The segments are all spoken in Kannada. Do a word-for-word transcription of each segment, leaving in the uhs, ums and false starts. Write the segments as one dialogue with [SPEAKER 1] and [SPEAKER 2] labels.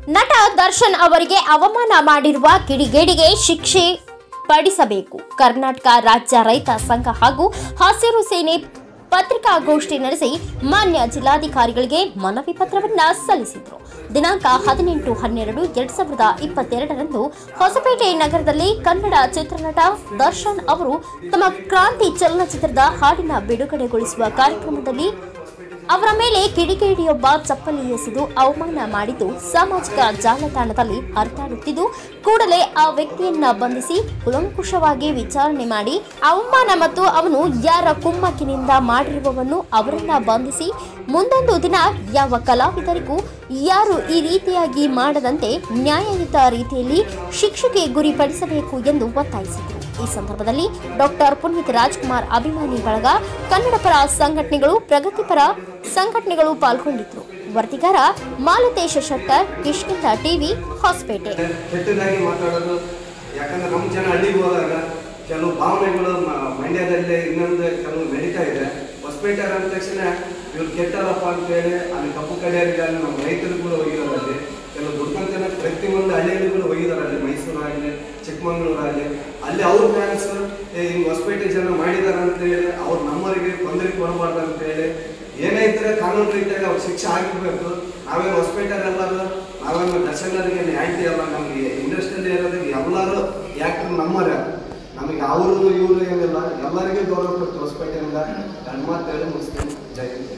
[SPEAKER 1] ನಟ ದರ್ಶನ್ ಅವರಿಗೆ ಅವಮಾನ ಮಾಡಿರುವ ಕಿಡಿಗೇಡಿಗೆ ಶಿಕ್ಷೆ ಪಡಿಸಬೇಕು. ಕರ್ನಾಟಕ ರಾಜ್ಯ ರೈತ ಸಂಘ ಹಾಗೂ ಹಸಿರು ಸೇನೆ ಪತ್ರಿಕಾಗೋಷ್ಠಿ ನಡೆಸಿ ಮಾನ್ಯ ಜಿಲ್ಲಾಧಿಕಾರಿಗಳಿಗೆ ಮನವಿ ಪತ್ರವನ್ನ ಸಲ್ಲಿಸಿದರು. ದಿನಾಂಕ ಹದಿನೆಂಟು ಹನ್ನೆರಡು ಎರಡ್ ಸಾವಿರದ ಇಪ್ಪತ್ತೆರಡರಂದು ಹೊಸಪೇಟೆ ನಗರದಲ್ಲಿ ಕನ್ನಡ ಚಿತ್ರನಟ ದರ್ಶನ್ ಅವರು ತಮ್ಮ ಕ್ರಾಂತಿ ಚಲನಚಿತ್ರದ ಹಾಡಿನ ಬಿಡುಗಡೆಗೊಳಿಸುವ ಕಾರ್ಯಕ್ರಮದಲ್ಲಿ ಅವರ ಮೇಲೆ ಕಿಡಿಗೇಡಿಯೊಬ್ಬ ಚಪ್ಪಲಿ ಎಸೆದು ಅವಮಾನ ಮಾಡಿದ್ದು ಸಾಮಾಜಿಕ ಜಾಲತಾಣದಲ್ಲಿ ಹರಿದಾಡುತ್ತಿದ್ದು, ಕೂಡಲೇ ಆ ವ್ಯಕ್ತಿಯನ್ನ ಬಂಧಿಸಿ ಕೂಲಂಕುಷವಾಗಿ ವಿಚಾರಣೆ ಮಾಡಿ ಅವಮಾನ ಮತ್ತು ಅವನು ಯಾರ ಕುಮ್ಮಕ್ಕಿನಿಂದ ಮಾಡಿರುವವನ್ನು ಅವರನ್ನ ಬಂಧಿಸಿ ಮುಂದೊಂದು ದಿನ ಯಾವ ಕಲಾವಿದರಿಗೂ ಯಾರು ಈ ರೀತಿಯಾಗಿ ಮಾಡದಂತೆ ನ್ಯಾಯಯುತ ರೀತಿಯಲ್ಲಿ ಶಿಕ್ಷೆಗೆ ಗುರಿಪಡಿಸಬೇಕು ಎಂದು ಒತ್ತಾಯಿಸಿದರು. ಈ ಸಂದರ್ಭದಲ್ಲಿ ಡಾಕ್ಟರ್ ಪುನೀತ್ ರಾಜ್ಕುಮಾರ್ ಅಭಿಮಾನಿ ಬಳಗ, ಕನ್ನಡಪರ ಸಂಘಟನೆಗಳು, ಪ್ರಗತಿಪರ ಸಂಘಟನೆಗಳು ಪಾಲ್ಗೊಂಡಿದ್ದರು. ವರದಿಗಾರ ಮಾಲತೇಶ ಶೆಟ್ಟರ್, ಕಿಷ್ಕಿಂಧ ಟಿವಿ, ಹೊಸಪೇಟೆ.
[SPEAKER 2] ಹೆಚ್ಚಾಗಿ ಮಾತಾಡೋದು ಯಾಕಂದ್ರೆ ನಮ್ಮ ಜನ ಹಳ್ಳಿಗೆ ಹೋದಾಗ ಕೆಲವು ಭಾವನೆಗಳು ಮಂಡ್ಯದಲ್ಲಿ ಇನ್ನೊಂದು ಕೆಲವು ನಡೀತಾ ಇದೆ. ಹೊಸಪೇಟೆ ಅಂದ ತಕ್ಷಣ ಇವ್ರು ಕೆಟ್ಟಲ್ಲಪ್ಪ ಅಂತೇಳಿ ಅಲ್ಲಿ ಕಪ್ಪು ಕಡೆಯವರಿಗೆ ಅಲ್ಲಿ ನಮ್ಮ ರೈತರು ಕೂಡ ಹೋಗಿರೋರಲ್ಲಿ ಕೆಲವು ದುಡ್ಕೊಂತ ಪ್ರತಿಯೊಂದು ಹಳ್ಳಿಗಳು ಹೋಗಿದಾರಲ್ಲಿ, ಮೈಸೂರಾಗಲಿ ಚಿಕ್ಕಮಂಗ್ಳೂರಾಗಲಿ ಅಲ್ಲಿ ಅವ್ರ ಫ್ಯಾನ್ಸ್ ಹಿಂಗೆ ಹೊಸಪೇಟೆ ಜನ ಮಾಡಿದಾರೆ ಅಂತೇಳಿ ಅವ್ರು ನಮ್ಮವರಿಗೆ ತೊಂದರೆ ಕೊಡಬಾರ್ದು ಅಂತೇಳಿ ಏನೇ ಇದ್ರೆ ಕಾನೂನು ರೀತಿಯಾಗಿ ಅವ್ರು ಶಿಕ್ಷೆ ಆಗಿರ್ಬೇಕು. ನಾವೇನು ಹೊಸಪೇಟೆ ಎಲ್ಲರೂ ನಾವೇನು ದರ್ಶನರಿಗೆ ಆಯ್ತಿ ಅಲ್ಲ, ನಮಗೆ ಇಂಡಸ್ಟ್ರಿಯಲ್ಲಿ ಇರೋದಕ್ಕೆ ಎಲ್ಲರೂ ಯಾಕ್ಟ್ರು ನಮ್ಮರೇ, ನಮಗೆ ಅವರು ಇವರು ಏನಿಲ್ಲ, ಎಲ್ಲರಿಗೂ ಗೌರವ ಕೊಡ್ತೀವಿ. ಹೊಸಪೇಟೆಯಿಂದ ನನ್ನ ಮಾತು ಹೇಳಿ ಮುಗಿಸ್ತೀನಿ. ಜೈ ಹಿಂದ್.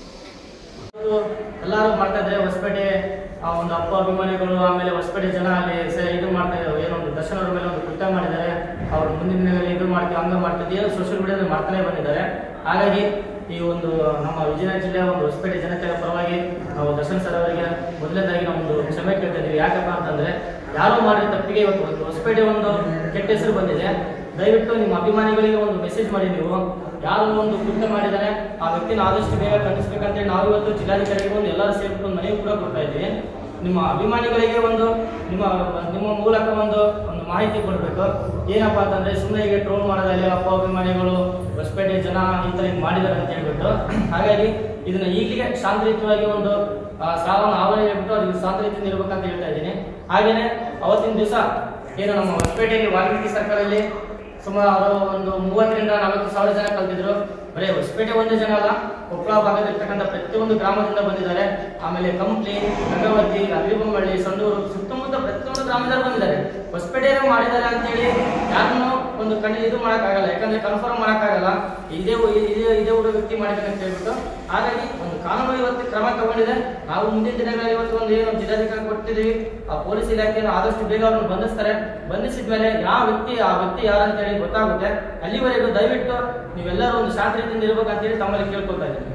[SPEAKER 3] ಎಲ್ಲರೂ ಮಾಡ್ತಾ ಇದ್ದಾರೆ ಹೊಸಪೇಟೆ ಒಂದು ಅಪ್ಪ ಅಭಿಮಾನಿಗಳು, ಆಮೇಲೆ ಹೊಸಪೇಟೆ ಜನ ಅಲ್ಲಿ ಇದು ಮಾಡ್ತಾ ಇದ್ದಾರೆ. ಏನೊಂದು ದರ್ಶನ್ ಅವರ ಮೇಲೆ ಒಂದು ಕೃತ್ಯ ಮಾಡಿದ್ದಾರೆ, ಅವ್ರು ಮುಂದಿನ ದಿನಗಳಲ್ಲಿ ಇದು ಮಾಡ್ತೀವಿ ಹಂಗೆ ಮಾಡ್ತಿದ್ದೀವಿ ಏನೋ ಸೋಷಿಯಲ್ ಮೀಡಿಯಾದಲ್ಲಿ ಮಾಡ್ತಾನೆ ಬಂದಿದ್ದಾರೆ. ಹಾಗಾಗಿ ಈ ಒಂದು ನಮ್ಮ ವಿಜಯನಗರ ಜಿಲ್ಲೆಯ ಒಂದು ಹೊಸಪೇಟೆ ಜನತೆಯ ಪರವಾಗಿ ನಾವು ದರ್ಶನ್ ಸರ್ ಅವರಿಗೆ ಮೊದಲನೇದಾಗಿ ನಾವು ಒಂದು ಕ್ಷಮೆ ಕೇಳ್ತಾ ಇದ್ದೀವಿ. ಯಾಕಪ್ಪ ಅಂತಂದ್ರೆ ಯಾರೋ ಮಾಡಿದ ತಪ್ಪಿಗೆ ಇವತ್ತು ಹೊಸಪೇಟೆ ಒಂದು ಕೆಟ್ಟ ಹೆಸರು ಬಂದಿದೆ. ದಯವಿಟ್ಟು ನಿಮ್ಮ ಅಭಿಮಾನಿಗಳಿಗೆ ಒಂದು ಮೆಸೇಜ್ ಮಾಡಿ, ನೀವು ಯಾರು ಒಂದು ಕೃತ್ಯ ಮಾಡಿದರೆ ಆ ವ್ಯಕ್ತಿನ ಆದಷ್ಟು ಬೇಗ ಖಂಡಿಸ್ಬೇಕಂತೇಳಿ ನಾವು ಇವತ್ತು ಜಿಲ್ಲಾಧಿಕಾರಿಗೆ ಒಂದು ಎಲ್ಲರೂ ಸೇರ್ಕೊಂಡು ಮನವಿ ಕೂಡ ಕೊಡ್ತಾ ಇದ್ದೀವಿ. ನಿಮ್ಮ ಅಭಿಮಾನಿಗಳಿಗೆ ಒಂದು ನಿಮ್ಮ ನಿಮ್ಮ ಮೂಲಕ ಒಂದು ಒಂದು ಮಾಹಿತಿ ಕೊಡಬೇಕು. ಏನಪ್ಪಾ ಅಂತಂದ್ರೆ ಸುಮ್ಮನೆ ಈಗ ಟ್ರೋಲ್ ಮಾಡೋದಲ್ಲಿ ಅಪ್ಪ ಅಭಿಮಾನಿಗಳು ಹೊಸಪೇಟೆ ಜನ ಈ ಥರ ಮಾಡಿದ್ದಾರೆ ಅಂತ ಹೇಳ್ಬಿಟ್ಟು, ಹಾಗಾಗಿ ಇದನ್ನ ಈಗಲೇ ಶಾಂತಿಯುತವಾಗಿ ಒಂದು ಸಾಲವನ್ನು ಆವರಣ ಹೇಳ್ಬಿಟ್ಟು ಅದಕ್ಕೆ ಶಾಂತಿಯುತ ಇರ್ಬೇಕಂತ ಹೇಳ್ತಾ ಇದ್ದೀನಿ. ಹಾಗೇನೆ ಅವತ್ತಿನ ದಿವಸ ಏನು ನಮ್ಮ ಹೊಸಪೇಟೆಯಲ್ಲಿ ವಾಲ್ಮೀಕಿ ಸರ್ಕಾರದಲ್ಲಿ ಸುಮಾರು ಒಂದು ಮೂವತ್ತರಿಂದ ನಲವತ್ತು ಸಾವಿರ ಜನ ಕಲ್ತಿದ್ರು. ಬರೀ ಹೊಸಪೇಟೆ ಒಂದೇ ಜನ ಅಲ್ಲ, ಕೊಪ್ಪಳ ಭಾಗದಲ್ಲಿರ್ತಕ್ಕಂಥ ಪ್ರತಿಯೊಂದು ಗ್ರಾಮದಿಂದ ಬಂದಿದ್ದಾರೆ. ಆಮೇಲೆ ಕಂಪ್ಲಿ, ಗಂಗಾವತಿ, ಅಲ್ಲಿಬೊಮ್ಮಳ್ಳಿ, ಸಂಡೂರು ಸುತ್ತಮುತ್ತ ಪ್ರತಿಯೊಂದು ಗ್ರಾಮದಲ್ಲಿ ಬಂದಿದ್ದಾರೆ. ಹೊಸಪೇಟೆಯನ್ನು ಮಾಡಿದ್ದಾರೆ ಅಂತೇಳಿ ಯಾರನ್ನೂ ಒಂದು ಕಣ್ಣು ಇದು ಮಾಡೋಕ್ಕಾಗಲ್ಲ, ಯಾಕಂದ್ರೆ ಕನ್ಫರ್ಮ್ ಮಾಡೋಕ್ಕಾಗಲ್ಲ ಇದೇ ಇದೇ ಇದೇ ಊರ ವ್ಯಕ್ತಿ ಮಾಡಿದ್ದಾರೆ ಅಂತ ಹೇಳ್ಬಿಟ್ಟು. ಹಾಗಾಗಿ ಒಂದು ಕಾನೂನು ಇವತ್ತು ಕ್ರಮ ತಗೊಂಡಿದೆ. ನಾವು ಮುಂದಿನ ದಿನಗಳಲ್ಲಿ ಇವತ್ತು ಒಂದು ಏನು ಜಿಲ್ಲಾಧಿಕಾರಿ ಕೊಟ್ಟಿದ್ದೀವಿ, ಆ ಪೊಲೀಸ್ ಇಲಾಖೆಯನ್ನು ಆದಷ್ಟು ಬೇಗ ಅವ್ರನ್ನ ಬಂಧಿಸ್ತಾರೆ. ಬಂಧಿಸಿದ ಮೇಲೆ ಯಾವ ವ್ಯಕ್ತಿ ಆ ವ್ಯಕ್ತಿ ಯಾರು ಅಂತ ಹೇಳಿ ಗೊತ್ತಾಗುತ್ತೆ. ಅಲ್ಲಿವರೆಗೂ ದಯವಿಟ್ಟು ನೀವೆಲ್ಲರೂ ಒಂದು ಶಾಂತಿ ರೀತಿಯಿಂದ ಇರ್ಬೇಕಂತೇಳಿ ತಮ್ಮಲ್ಲಿ ಕೇಳ್ಕೊಳ್ತಾ ಇದ್ದೀನಿ.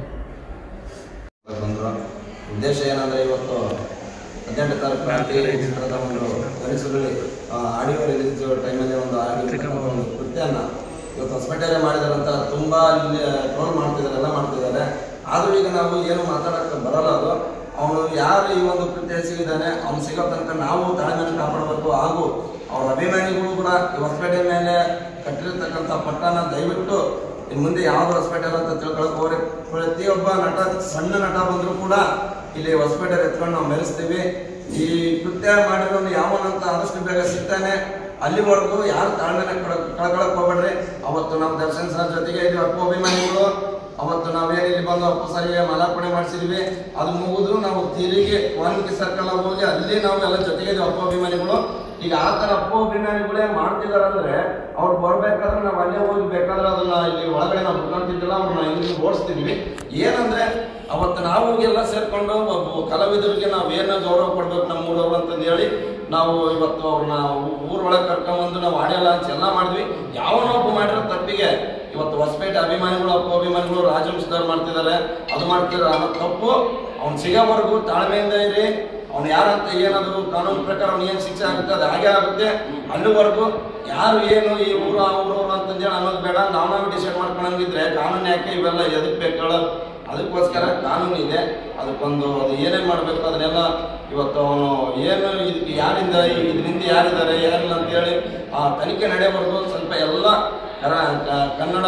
[SPEAKER 4] ಉದ್ದೇಶ ಏನಂದ್ರೆ ಇವತ್ತು ಹದಿನೆಂಟು ತಾರೀಕು ಚಿತ್ರದ ಒಂದು ಕನಸುಗಳಲ್ಲಿ ಆಡಿಯೋ ರಿಲೀಸ್ ಟೈಮಲ್ಲಿ ಒಂದು ಆಗಿರ್ತಕ್ಕಂಥ ಒಂದು ಕೃತ್ಯನ ಇವತ್ತು ಹೊಸಪೇಟೆಯಲ್ಲೇ ಮಾಡಿದಾರಂತ ತುಂಬ ಅಲ್ಲಿ ಟ್ರೋಲ್ ಮಾಡ್ತಿದ್ದಾರೆ, ಎಲ್ಲ ಮಾಡ್ತಿದ್ದಾರೆ. ಆದರೂ ಈಗ ನಾವು ಏನು ಮಾತಾಡೋಕ್ಕೆ ಬರಲ್ಲ. ಅದು ಅವನು ಯಾರು ಈ ಒಂದು ಕೃತ್ಯ ಸಿಗಿದ್ದಾನೆ ಅವ್ನು ಸಿಗೋ ತನಕ ನಾವು ತಾಳ್ಮೆಯನ್ನು ಕಾಪಾಡಬೇಕು. ಹಾಗೂ ಅವ್ರ ಅಭಿಮಾನಿಗಳು ಕೂಡ ಈ ಹೊಸಪೇಟೆ ಮೇಲೆ ಕಟ್ಟಿರ್ತಕ್ಕಂಥ ಪಟ್ಟನ ದಯವಿಟ್ಟು ಇನ್ನು ಮುಂದೆ ಯಾವ್ದು ಹೊಸಪೇಟೆ ಅಂತ ತಿಳ್ಕೊಳಕ್ ಹೋಗ್ರಿ. ಪ್ರತಿಯೊಬ್ಬ ನಟ, ಸಣ್ಣ ನಟ ಬಂದರೂ ಕೂಡ ಇಲ್ಲಿ ಹೊಸಪೇಟೆ ಎತ್ಕೊಂಡು ನಾವು ಮೆರೆಸ್ತೀವಿ. ಈ ಕೃತ್ಯ ಮಾಡಿರೋನು ಯಾವನಂತ ಆದಷ್ಟು ಬೇಗ ಸಿಗ್ತಾನೆ. ಅಲ್ಲಿವರೆಗೂ ಯಾರು ತಾಳ್ಮೆನ ಕಳ್ಕೊಳಕ್ ಹೋಗ್ಬೇಡ್ರಿ. ಅವತ್ತು ನಾವು ದರ್ಶನ್ ಸರ್ ಜೊತೆಗೆ ಇಲ್ಲಿ ಅಪ್ಪು ಅಭಿಮಾನಿಗಳು ಅವತ್ತು ನಾವೇನು ಇಲ್ಲಿ ಬಂದು ಅಪ್ಪು ಸರಿಗೆ ಮಾಲಾರ್ಪಣೆ ಮಾಡಿಸಿದ್ವಿ. ಅದು ಮುಗಿದು ನಾವು ತಿರುಗಿ ವಾಲ್ಮೀಕಿ ಸರ್ಕಲ್ ಹೋಗಿ ಅಲ್ಲಿ ನಾವು ಎಲ್ಲ ಜೊತೆಗೆ ಅಪ್ಪು ಅಭಿಮಾನಿಗಳು. ಈಗ ಆ ಥರ ಅಪ್ಪು ಅಭಿಮಾನಿಗಳೇ ಮಾಡ್ತಿದಾರೆ ಅಂದ್ರೆ ಅವ್ರು ಬರ್ಬೇಕಾದ್ರೆ ನಾವು ಅಲ್ಲೇ ಹೋಗಿ ಬೇಕಾದ್ರೆ ಅದನ್ನ ಇಲ್ಲಿ ಒಳಗಡೆ ನಾವು ಬಿಟ್ಕೊಂತಿದ್ದಿಲ್ಲ, ಅವ್ರನ್ನ ಇಲ್ಲಿ ಓಡಿಸ್ತಿದ್ವಿ. ಏನಂದ್ರೆ ಅವತ್ತು ನಾವು ಎಲ್ಲ ಸೇರ್ಕೊಂಡು ಕಲಾವಿದರಿಗೆ ನಾವು ಏನು ಗೌರವ ಕೊಡ್ಬೇಕು ನಮ್ಮ ಊರವ್ರು ಅಂತಂದು ಹೇಳಿ ನಾವು ಇವತ್ತು ಅವ್ರನ್ನ ಊರೊಳಗೆ ಕರ್ಕೊಂಡ್ಬಂದು ನಾವು ಆಡಿಯೋ ಲಾಂಚ್ ಎಲ್ಲ ಮಾಡಿದ್ವಿ. ಯಾವನೊಬ್ಬ ಮಾಡಿರೋ ತಪ್ಪಿಗೆ ಇವತ್ತು ಹೊಸಪೇಟೆ ಅಭಿಮಾನಿಗಳು, ಅಪ್ಪು ಅಭಿಮಾನಿಗಳು ರಾಜವಂಶದವ್ರು ಮಾಡ್ತಿದ್ದಾರೆ, ಅದು ಮಾಡ್ತಿದ್ದಾರೆ ಅನ್ನೋ ತಪ್ಪು. ಅವ್ನು ಸಿಗೋವರೆಗೂ ತಾಳ್ಮೆಯಿಂದ ಇರಿ. ಅವ್ನು ಯಾರಂತ ಏನಾದ್ರು ಕಾನೂನು ಪ್ರಕಾರ ಅವ್ನು ಏನು ಶಿಕ್ಷೆ ಆಗುತ್ತೆ ಅದು ಹಾಗೆ ಆಗುತ್ತೆ. ಅಲ್ಲಿವರೆಗೂ ಯಾರು ಏನು ಈ ಊರು ಆ ಊರವರು ಅಂತಂದೇಳಿ ಅನ್ನೋದು ಬೇಡ. ನಾವು ನಾವು ಡಿಸೈಡ್ ಮಾಡ್ಕೊಳಂಗಿದ್ರೆ ಕಾನೂನು ಯಾಕೆ ಇವೆಲ್ಲ ಎದಕ್ಕೆ ಬೇಕಲ್ಲ, ಅದಕ್ಕೋಸ್ಕರ ಕಾನೂನು ಇದೆ. ಅದಕ್ಕೊಂದು ಅದು ಏನೇನು ಮಾಡಬೇಕು ಅದನ್ನೆಲ್ಲ ಇವತ್ತು ಅವನು ಏನು ಇದಕ್ಕೆ ಯಾರಿಂದ ಇದರಿಂದ ಯಾರಿದ್ದಾರೆ ಯಾರಿಲ್ಲ ಅಂತೇಳಿ ಆ ತನಿಖೆ ನಡೆಯವರೆಗೂ ಸ್ವಲ್ಪ ಎಲ್ಲ ಕನ್ನಡ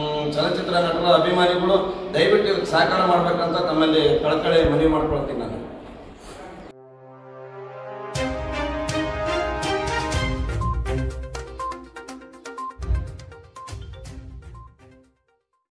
[SPEAKER 4] ಚಲನಚಿತ್ರ ನಟರ ಅಭಿಮಾನಿಗಳು ದಯವಿಟ್ಟು ಸಹಕಾರ ಮಾಡಬೇಕಂತ ತಮ್ಮಲ್ಲಿ ಕಳಕಳಿ ಮನವಿ ಮಾಡ್ಕೊಳ್ತೀನಿ ನಾನು.